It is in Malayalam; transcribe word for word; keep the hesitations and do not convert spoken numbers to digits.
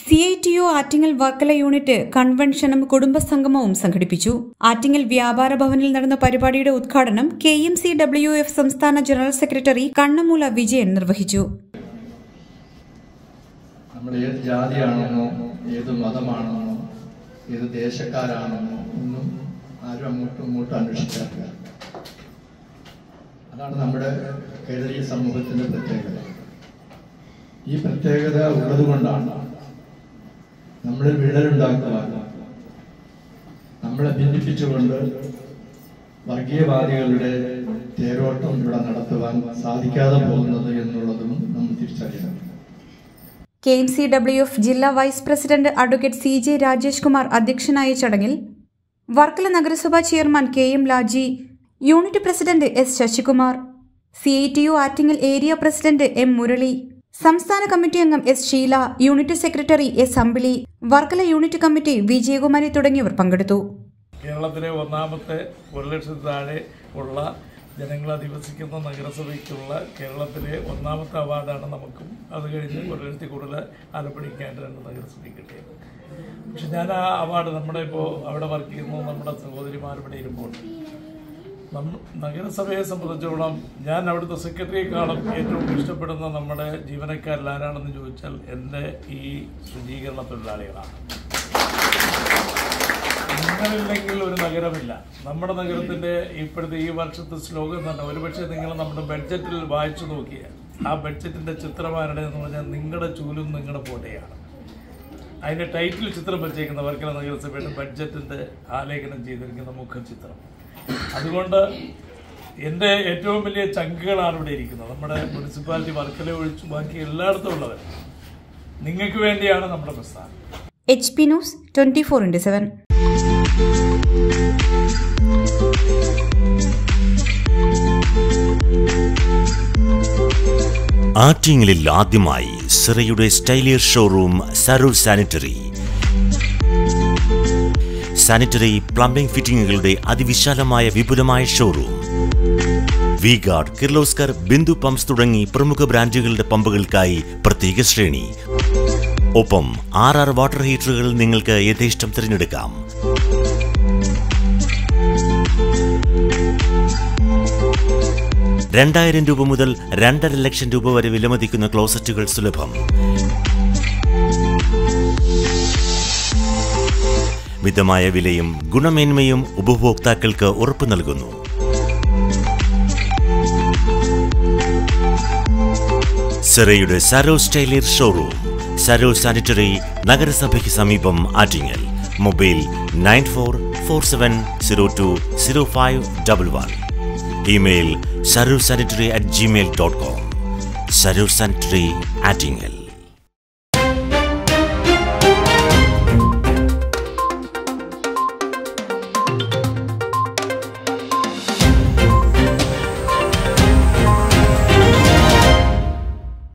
C I T U Attingal Varkala unit കൺവെൻഷനും കുടുംബസംഗമവും സംഘടിപ്പിച്ചു. ആറ്റിങ്ങൽ വ്യാപാര ഭവനിൽ നടന്ന പരിപാടിയുടെ ഉദ്ഘാടനം K M C W F സംസ്ഥാന ജനറൽ സെക്രട്ടറി കണ്ണമൂല വിജയൻ നിർവഹിച്ചു. നമ്മൾ ഏത് ജാതിയാണെന്നോ ഏത് മതമാണെന്നോ ഏത് ദേശക്കാരാണെന്നോ ഒന്നും ആരും അങ്ങോട്ടും ഇങ്ങോട്ടും അന്വേഷിക്കാറില്ല. അതാണ് നമ്മുടെ കേരളീയ സമൂഹത്തിന്റെ പ്രത്യേകത. ഈ പ്രത്യേകത ഉള്ളതുകൊണ്ടാണ് നമ്മളിൽ വിടലുണ്ടാക്കുവാൻ, നമ്മളെ ഭിന്നിപ്പിച്ചുകൊണ്ട് വർഗീയവാദികളുടെ തേരോട്ടം ഇവിടെ നടത്തുവാൻ സാധിക്കാതെ പോകുന്നത് എന്നുള്ളതും നമ്മൾ തിരിച്ചറിയണം. K M C W F ജില്ലാ vice president advocate C J Rajesh Kumar അധ്യക്ഷനായ ചടങ്ങിൽ വർക്കല നഗരസഭാ chairman K M Laji, unit president S Sasikumar, C I T U Attingal area president M Murali, സംസ്ഥാന കമ്മിറ്റി അംഗം S Sheela, unit secretary S Ambili, Varkala unit committee Vijayakumari തുടങ്ങിയവർ പങ്കെടുത്തു. കേരളത്തിലെ ഒന്നാമത്തെ ഒരു ലക്ഷത്തി താഴെ ഉള്ള ജനങ്ങൾ അധിവസിക്കുന്ന നഗരസഭയ്ക്കുള്ള കേരളത്തിലെ ഒന്നാമത്തെ അവാർഡാണ് നമുക്കും. അത് കഴിഞ്ഞ് ഒരു ലക്ഷത്തി കൂടുതൽ ആലപ്പുഴയ്ക്കായിട്ട് രണ്ട് നഗരസഭയ്ക്ക് കിട്ടിയത്. പക്ഷെ ഞാൻ ആ അവാർഡ് നമ്മുടെ ഇപ്പോൾ അവിടെ വർക്ക് ചെയ്യുന്ന നമ്മുടെ സഹോദരിമാരുടെ ഇരുമ്പോൾ നഗരസഭയെ സംബന്ധിച്ചോളം ഞാൻ അവിടുത്തെ സെക്രട്ടറിയെക്കാളും ഏറ്റവും ഇഷ്ടപ്പെടുന്ന നമ്മുടെ ജീവനക്കാരിൽ ആരാണെന്ന് ചോദിച്ചാൽ എൻ്റെ ഈ ശുചീകരണ തൊഴിലാളികളാണ്. നിങ്ങളില്ലെങ്കിൽ ഒരു നഗരമില്ല. നമ്മുടെ നഗരത്തിൻ്റെ ഇപ്പോഴത്തെ ഈ വർഷത്തെ സ്ലോഗൻ തന്നെ ഒരുപക്ഷെ നിങ്ങൾ നമ്മുടെ ബഡ്ജറ്റിൽ വായിച്ചു നോക്കിയാൽ ആ ബഡ്ജറ്റിൻ്റെ ചിത്രമാരുടെ എന്ന് പറഞ്ഞാൽ നിങ്ങളുടെ ചൂലും നിങ്ങളുടെ പോട്ടയാണ്. അതിൻ്റെ ടൈറ്റിൽ ചിത്രം വെച്ചേക്കുന്ന വർക്കല നഗരസഭയുടെ ബഡ്ജറ്റിൻ്റെ ആലേഖനം ചെയ്തിരിക്കുന്ന മുഖചിത്രം. അതുകൊണ്ട് എൻ്റെ ഏറ്റവും വലിയ ചങ്കുകളാണ് ഇവിടെ ഇരിക്കുന്നത്. നമ്മുടെ മുനിസിപ്പാലിറ്റി വർക്കല ഒഴിച്ചു ബാക്കി എല്ലായിടത്തും ഉള്ളവർ നിങ്ങൾക്ക് വേണ്ടിയാണ് നമ്മുടെ പ്രസ്ഥാനം. H P news twenty four into seven. ആറ്റിങ്ങലിൽ ആദ്യമായി സിറയുടെ സ്റ്റൈലിയർ showroom Saroor sanitary. Sanitary plumbing ഫിറ്റിംഗുകളുടെ അതിവിശാലമായ വിപുലമായ showroom. V Guard, Kirloskar, Bindu pumps തുടങ്ങി പ്രമുഖ ബ്രാൻഡുകളുടെ പമ്പുകൾക്കായി പ്രത്യേക ശ്രേണി. ഒപ്പം ആർ ആർ വാട്ടർ ഹീറ്ററുകൾ നിങ്ങൾക്ക് യഥേഷ്ടം തിരഞ്ഞെടുക്കാം. രണ്ടായിരം രൂപ മുതൽ രണ്ടര ലക്ഷം രൂപ വരെ വിലമതിക്കുന്ന ക്ലോസറ്റുകൾ സുലഭം. മിതമായ വിലയും ഗുണമേന്മയും ഉപഭോക്താക്കൾക്ക് ഉറപ്പു നൽകുന്നു. സിറയുടെ സരോ സ്റ്റൈലിയർ ഷോറൂം, സരോ സാനിറ്ററി, നഗരസഭയ്ക്ക് സമീപം, Attingal. Mobile nine four four seven zero two zero five double one. Email Saro sanitary at Gmail dot com. Saro sanitary, Attingal.